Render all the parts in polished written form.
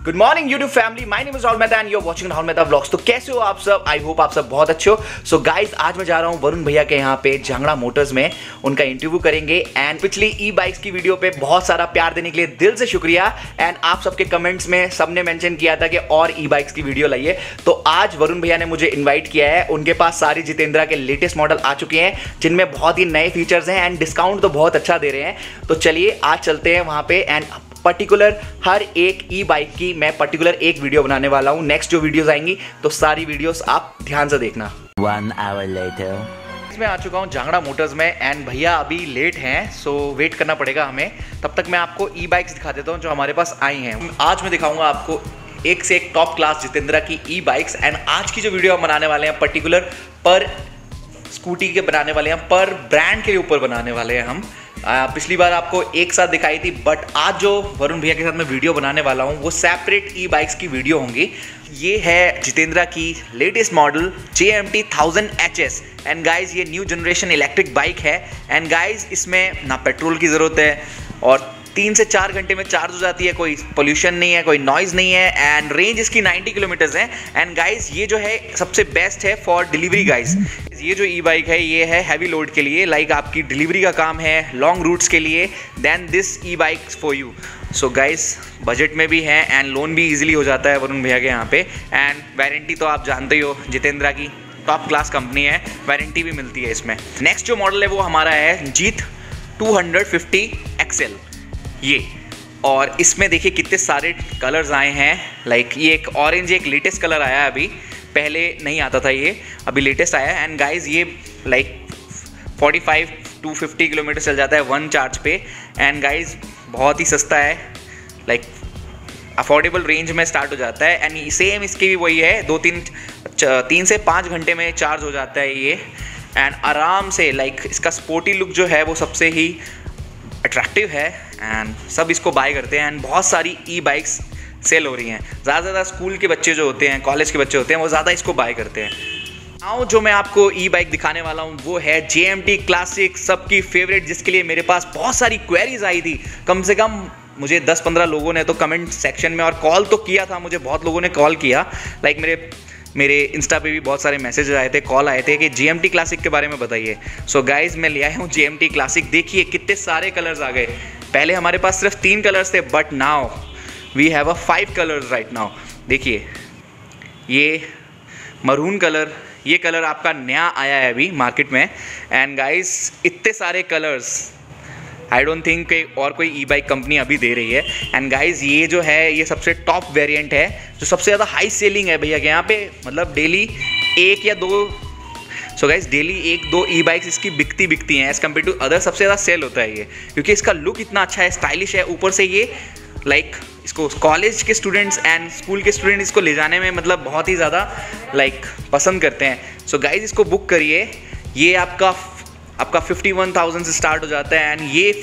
Good morning YouTube family, my name is Rahul Mehta and you are watching Rahul Mehta vlogs. तो कैसे हो आप सब? आई होप आप सब बहुत अच्छे हो। सो गाइस, आज मैं जा रहा हूँ वरुण भैया के यहाँ पे झांगड़ा मोटर्स में, उनका इंटरव्यू करेंगे। एंड पिछली ई बाइक्स की वीडियो पे बहुत सारा प्यार देने के लिए दिल से शुक्रिया। एंड आप सबके कमेंट्स में सबने मेंशन किया था कि और ई बाइक्स की वीडियो लाइए, तो आज वरुण भैया ने मुझे इन्वाइट किया है। उनके पास सारी जितेंद्रा के लेटेस्ट मॉडल आ चुके हैं जिनमें बहुत ही नए फीचर्स हैं एंड डिस्काउंट तो बहुत अच्छा दे रहे हैं। तो चलिए आज चलते हैं वहाँ पे। एंड पर्टिकुलर हर एक ई बाइक की मैं पर्टिकुलर एक वीडियो बनाने वाला हूँ। नेक्स्ट जो वीडियोस आएंगी तो सारी वीडियोस आप ध्यान से देखना। 1 hour later मैं आ चुका हूँ झांगड़ा मोटर्स में एंड भैया अभी लेट हैं, सो वेट करना पड़ेगा हमें। तब तक मैं आपको ई बाइक्स दिखा देता हूँ जो हमारे पास आई हैं। आज मैं दिखाऊंगा आपको एक से एक टॉप क्लास जितेंद्रा की ई बाइक्स। एंड आज की जो वीडियो हम बनाने वाले हैं पर्टिकुलर पर स्कूटी के बनाने वाले हैं, पर ब्रांड के ऊपर बनाने वाले हैं हम। पिछली बार आपको एक साथ दिखाई थी, बट आज जो वरुण भैया के साथ मैं वीडियो बनाने वाला हूँ वो सेपरेट ई बाइक्स की वीडियो होंगी। ये है जितेंद्रा की latest model JMT 1000 HS। And guys ये न्यू जनरेशन इलेक्ट्रिक बाइक है। एंड गाइज इसमें ना पेट्रोल की ज़रूरत है और 3 से 4 घंटे में चार्ज हो जाती है। कोई पोल्यूशन नहीं है, कोई नॉइज़ नहीं है। एंड रेंज इसकी 90 किलोमीटर्स है। एंड गाइज ये जो है सबसे बेस्ट है फॉर डिलीवरी गाइज। ये जो ई बाइक है ये है हैवी लोड के लिए, लाइक आपकी डिलीवरी का काम है, लॉन्ग रूट्स के लिए, then this e bike for you. So guys budget में भी है एंड लोन भी ईजिली हो जाता है वरुण भैया के यहाँ पे। एंड वारंटी तो आप जानते ही हो, जितेंद्रा की टॉप क्लास कंपनी है, वारंटी भी मिलती है इसमें। नेक्स्ट जो मॉडल है वो हमारा है जीत 250 XL ये। और इसमें देखिए कितने सारे कलर्स आए हैं। लाइक ये एक ऑरेंज, एक लेटेस्ट कलर आया है अभी, पहले नहीं आता था ये, अभी लेटेस्ट आया है। एंड गाइज ये लाइक 45 to 50 किलोमीटर चल जाता है 1 चार्ज पे। एंड गाइज बहुत ही सस्ता है, लाइक अफोर्डेबल रेंज में स्टार्ट हो जाता है। एंड सेम इसकी भी वही है, 3 से 5 घंटे में चार्ज हो जाता है ये। एंड आराम से लाइक इसका स्पोर्टी लुक जो है वो सबसे ही अट्रैक्टिव है एंड सब इसको बाय करते हैं। एंड बहुत सारी ई बाइक्स सेल हो रही हैं, ज़्यादा से ज़्यादा स्कूल के बच्चे जो होते हैं, कॉलेज के बच्चे होते हैं, वो ज़्यादा इसको बाय करते हैं। नाउ जो मैं आपको ई बाइक दिखाने वाला हूँ वो है JMT क्लासिक, सबकी फेवरेट, जिसके लिए मेरे पास बहुत सारी क्वेरीज आई थी। कम से कम मुझे 10-15 लोगों ने तो कमेंट सेक्शन में और कॉल तो किया था, मुझे बहुत लोगों ने कॉल किया। लाइक मेरे इंस्टा पे भी बहुत सारे मैसेज आए थे, कॉल आए थे कि JMT क्लासिक के बारे में बताइए। सो गाइज मैं ले आया हूँ JMT क्लासिक। देखिए कितने सारे कलर्स आ गए। पहले हमारे पास सिर्फ 3 कलर्स थे, but now we have a 5 colours right now. देखिए ये मरून कलर, ये कलर आपका नया आया है अभी मार्केट में। एंड गाइज इतने सारे कलर्स आई डोंट थिंक और कोई ई बाइक कंपनी अभी दे रही है। एंड गाइज ये जो है ये सबसे टॉप वेरिएंट है, जो सबसे ज़्यादा हाई सेलिंग है भैया के यहाँ पे। मतलब डेली 1 या 2, so guys daily 1-2 e bikes इसकी बिकती हैं एज़ कम्पेयर टू अदर। सबसे ज़्यादा सेल होता है ये क्योंकि इसका लुक इतना अच्छा है, स्टाइलिश है। ऊपर से ये लाइक इसको कॉलेज के स्टूडेंट्स एंड स्कूल के स्टूडेंट इसको ले जाने में मतलब बहुत ही ज़्यादा लाइक पसंद करते हैं। सो गाइज इसको बुक करिए। ये आपका 51,000 से स्टार्ट हो जाता है। एंड ये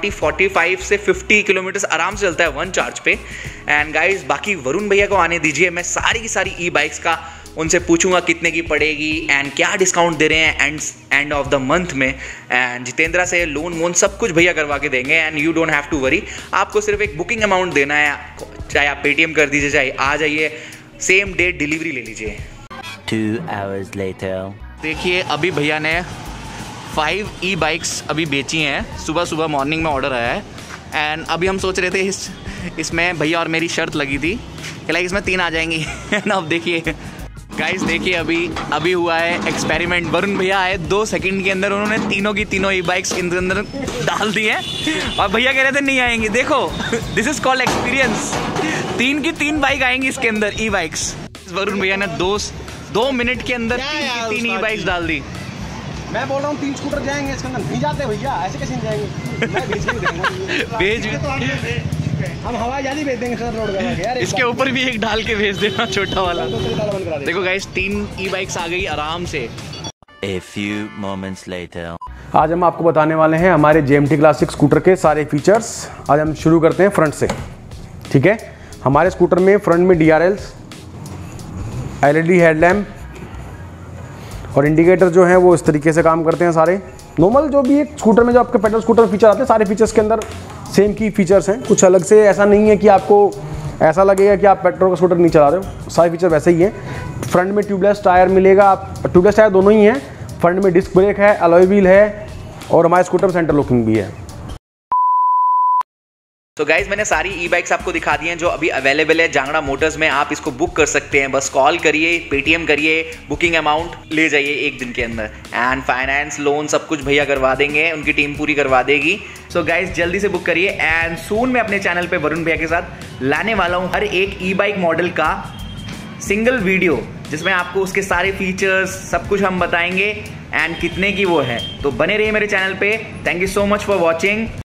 45 से 50 किलोमीटर आराम से चलता है 1 चार्ज पे। एंड गाइज बाकी वरुण भैया को आने दीजिए, मैं सारी की सारी ई बाइक्स का उनसे पूछूंगा कितने की पड़ेगी एंड क्या डिस्काउंट दे रहे हैं एंड ऑफ द मंथ में। एंड जितेंद्रा से लोन वोन सब कुछ भैया करवा के देंगे। And you don't have to worry, आपको सिर्फ एक बुकिंग अमाउंट देना है, चाहे आप पेटीएम कर दीजिए, चाहे आ जाइए, सेम डेट डिलीवरी ले लीजिए। 2 hours later देखिए अभी भैया ने 5 ई बाइक्स अभी बेची हैं, सुबह मॉर्निंग में ऑर्डर आया है। एंड अभी हम सोच रहे थे इसमें भैया और मेरी शर्त लगी थी कि लाइक इसमें 3 आ जाएंगी। ना अब देखिए गाइस, देखिए अभी हुआ है एक्सपेरिमेंट। वरुण भैया आए 2 सेकंड के अंदर, उन्होंने तीनों की तीनों ई बाइक्स के अंदर डाल दी हैं और भैया कह रहे थे नहीं आएंगी। देखो दिस इज कॉल्ड एक्सपीरियंस। 3 की 3 बाइक आएंगी इसके अंदर, ई बाइक्स। वरुण भैया ने 2 मिनट के अंदर 3 ई बाइक्स डाल दी। मैं बोल रहा हूँ 3 स्कूटर जाएंगे इसके अंदर, नहीं जाते भैया, ऐसे कैसे नहीं जाएंगे? मैं भेज हम हवाई जहाज भेज देंगे सर रोड पे। इसके ऊपर भी एक डाल के भेज देना, छोटा वाला। देखो गाइस 3 ई बाइक्स आ गई आराम से। A few moments later आज हम आपको बताने वाले हैं हमारे JMT क्लासिक स्कूटर के सारे फीचर्स। आज हम शुरू करते हैं फ्रंट से, ठीक है। हमारे स्कूटर में फ्रंट में DRLs, LED हेडलैम्प और इंडिकेटर जो है वो इस तरीके से काम करते हैं सारे। नॉर्मल जो भी एक स्कूटर में जो आपके पेट्रोल स्कूटर फीचर आते हैं, सारे फीचर्स के अंदर सेम की फीचर्स हैं। कुछ अलग से ऐसा नहीं है कि आपको ऐसा लगेगा कि आप पेट्रोल का स्कूटर नहीं चला रहे हो। सारे फीचर वैसे ही हैं। फ्रंट में ट्यूबलेस टायर मिलेगा, आप ट्यूबलेस टायर दोनों ही हैं। फ्रंट में डिस्क ब्रेक है, अलॉय व्हील है और हमारे स्कूटर में सेंटर लॉकिंग भी है। तो गाइज मैंने सारी ई बाइक्स आपको दिखा दी हैं जो अभी अवेलेबल है जांगड़ा मोटर्स में। आप इसको बुक कर सकते हैं, बस कॉल करिए, पेटीएम करिए, बुकिंग अमाउंट ले जाइए 1 दिन के अंदर, एंड फाइनेंस लोन सब कुछ भैया करवा देंगे, उनकी टीम पूरी करवा देगी। सो गाइज जल्दी से बुक करिए। एंड सून मैं अपने चैनल पे वरुण भैया के साथ लाने वाला हूँ हर एक ई बाइक मॉडल का सिंगल वीडियो, जिसमें आपको उसके सारे फीचर्स सब कुछ हम बताएंगे एंड कितने की वो है। तो बने रहिए मेरे चैनल पे। Thank you so much for watching.